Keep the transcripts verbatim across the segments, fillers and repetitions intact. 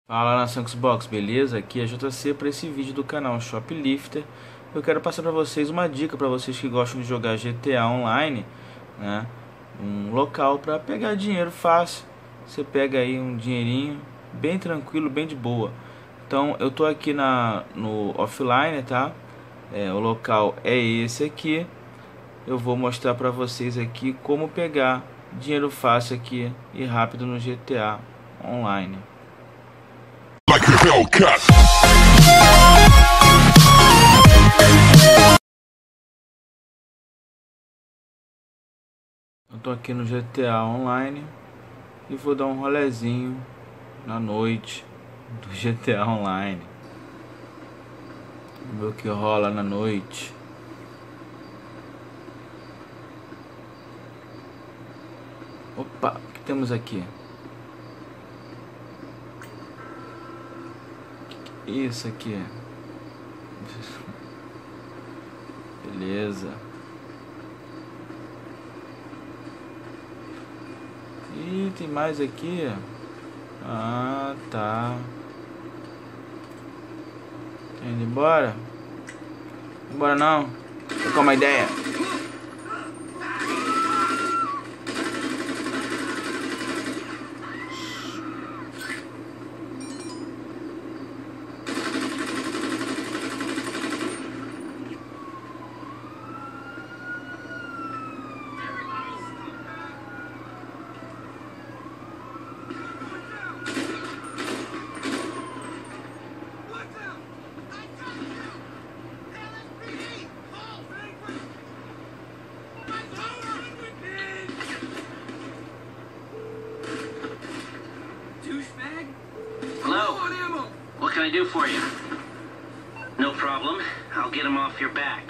Fala, nação Xbox, beleza? Aqui é J C para esse vídeo do canal Shoplifter. Eu quero passar para vocês uma dica para vocês que gostam de jogar G T A Online, né? Um local para pegar dinheiro fácil. Você pega aí um dinheirinho bem tranquilo, bem de boa. Então eu tô aqui na no offline, tá? É, o local é esse aqui. Eu vou mostrar para vocês aqui como pegar dinheiro fácil aqui e rápido no G T A Online. Like a Hellcat. Eu tô aqui no G T A Online e vou dar um rolezinho na noite do G T A Online. Vamos ver o que rola na noite. Opa, o que temos aqui? Isso aqui. Beleza. E tem mais aqui. Ah, tá. Tá indo embora? Embora não. Tô com uma ideia. Hello. What can I do for you? No problem. I'll get him off your back.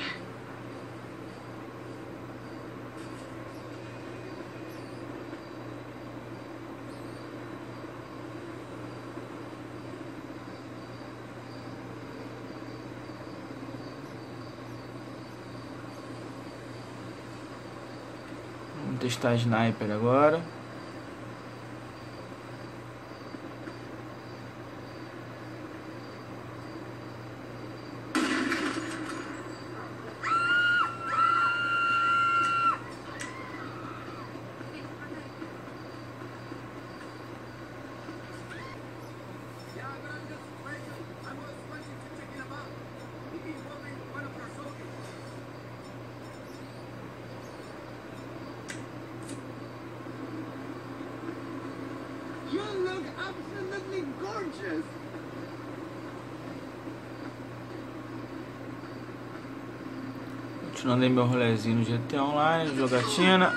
Vamos testar sniper agora. You look absolutely gorgeous! Continuando aí meu rolezinho no G T A Online, jogatina.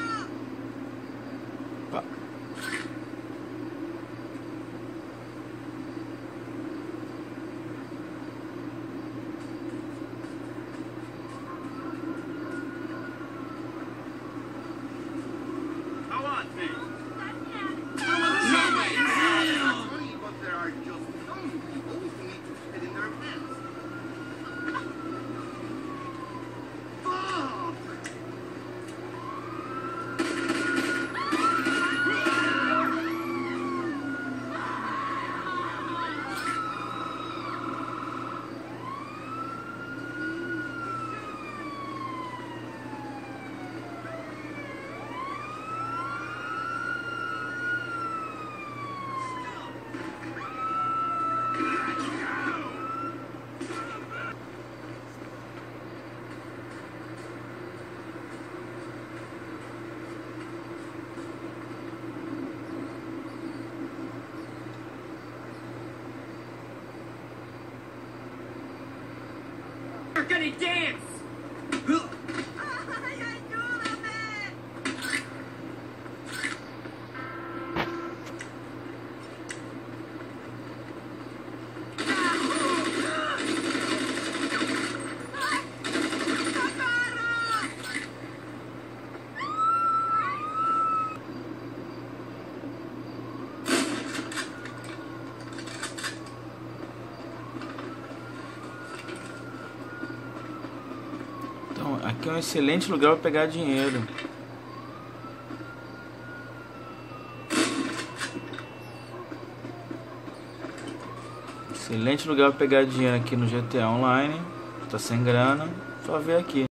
Pá. How on, thing? Funny, but there are just some people who need to spit in their pants. Fuck! You're gonna dance! Então, aqui é um excelente lugar para pegar dinheiro. Excelente lugar para pegar dinheiro aqui no G T A Online. Tá sem grana, só ver aqui.